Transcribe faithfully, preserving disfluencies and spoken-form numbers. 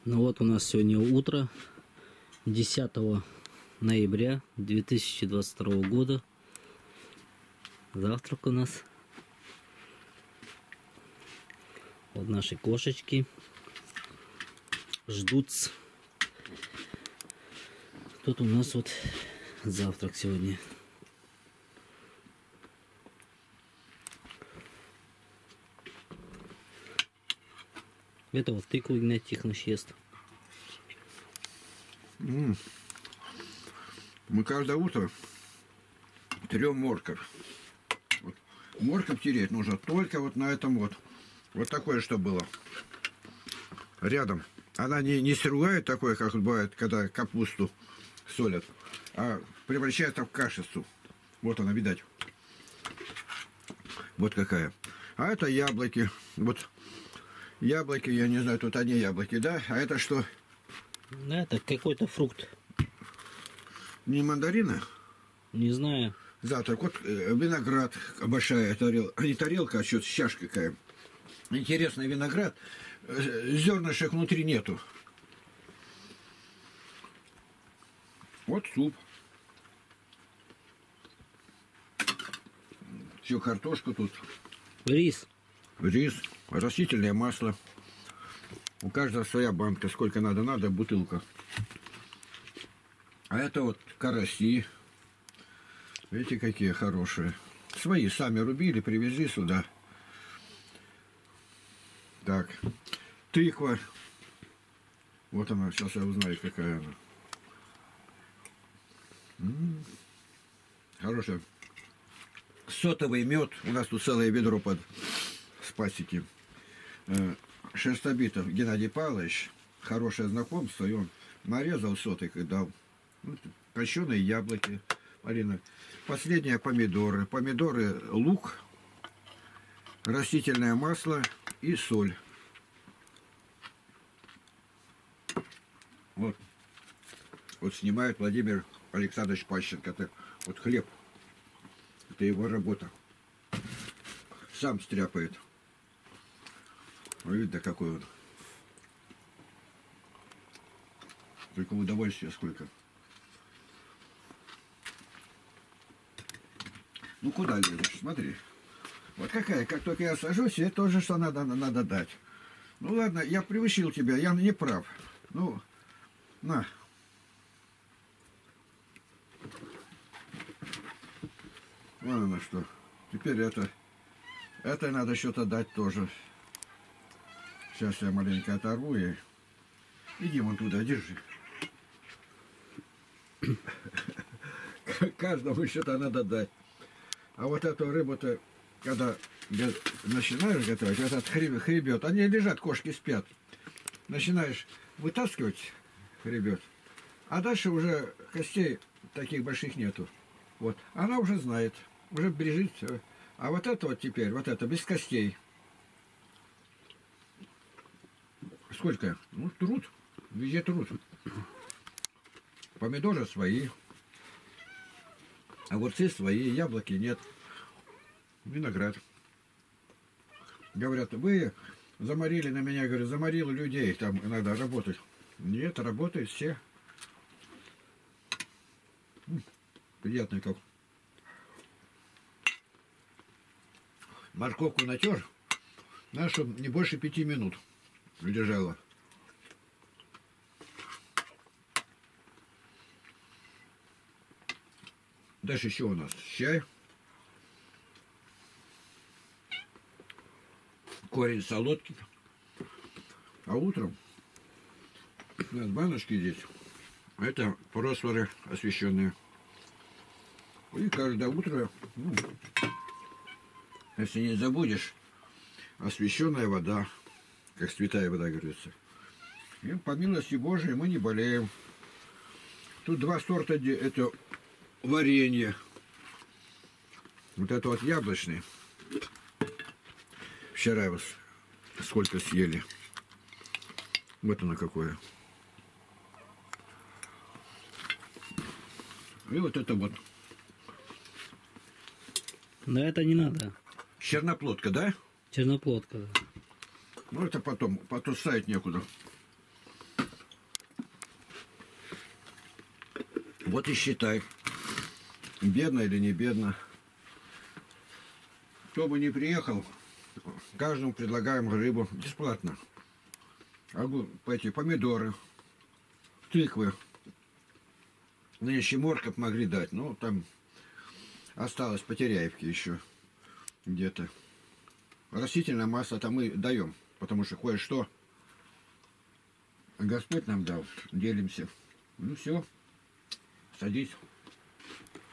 Ну вот у нас сегодня утро десятого ноября две тысячи двадцать второго года. Завтрак у нас. Вот наши кошечки ждут. Тут у нас вот завтрак сегодня. Это вот тыкву Игнат Тихонович ест. М -м. Мы каждое утро трем морковь. Вот. Морковь тереть нужно только вот на этом вот. Вот такое, что было. Рядом. Она не, не сругает такое, как бывает, когда капусту солят, а превращается в кашицу. Вот она, видать. Вот какая. А это яблоки. Вот яблоки, я не знаю, тут одни яблоки, да? А это что? Да, это какой-то фрукт. Не мандарины? Не знаю. Завтрак. Вот э, виноград, большая тарелка. Не тарелка, а что-то чашка какая. Интересный виноград. Зернышек внутри нету. Вот суп. Все, картошка тут. Рис. Рис. Растительное масло. У каждого своя банка. Сколько надо, надо, бутылка. А это вот караси. Видите, какие хорошие. Свои сами рубили, привезли сюда. Так. Тыква. Вот она, сейчас я узнаю, какая она. М-м-м. Хорошая. Сотовый мед. У нас тут целое ведро под спасики. Шерстобитов Геннадий Павлович. Хорошее знакомство. И он нарезал сотик и дал. Копченые яблоки. Марина. Последние помидоры. Помидоры, лук, растительное масло и соль. Вот. Вот снимает Владимир Александрович Пащенко. Это вот хлеб. Это его работа. Сам стряпает. Видно, какой он. Только удовольствия сколько. Ну куда лезешь? Смотри. Вот какая, как только я сажусь, это тоже что надо, надо дать. Ну ладно, я превысил тебя, я не прав. Ну, на. Вон оно что. Теперь это, это надо что-то дать тоже. Сейчас я маленько оторву ей. Иди вон туда, держи. Каждому что-то надо дать. А вот эту рыбу-то, когда начинаешь готовить, этот хребет, они лежат, кошки спят. Начинаешь вытаскивать хребет, а дальше уже костей таких больших нету. Вот. Она уже знает, уже бережит все. А вот это вот теперь, вот это, без костей. Сколько? Ну, труд. Везде труд. Помидоры свои. Огурцы свои, яблоки нет. Виноград. Говорят, вы заморили на меня, говорю, заморил людей, там надо работать. Нет, работают все. Приятно как. Морковку натер, надо, чтобы не больше пяти минут лежала. Дальше еще у нас чай. Корень солодки. А утром у нас баночки здесь. Это фосфоры освещенные. И каждое утро, ну, если не забудешь, освещенная вода, как святая вода говорится. И по милости Божией мы не болеем. Тут два сорта, это варенье. Вот это вот яблочный. Вчера вас сколько съели. Вот оно какое. И вот это вот. Но это не надо. Черноплодка, да? Черноплодка. Ну это потом, потом ставить некуда. Вот и считай, бедно или не бедно. Кто бы ни приехал, каждому предлагаем рыбу бесплатно. Огур, эти помидоры, тыквы. Нынче морковь могли дать, но там осталось по Теряевке еще где-то. Растительное масло-то мы даем, потому что кое-что Господь нам дал, делимся. Ну все, садись.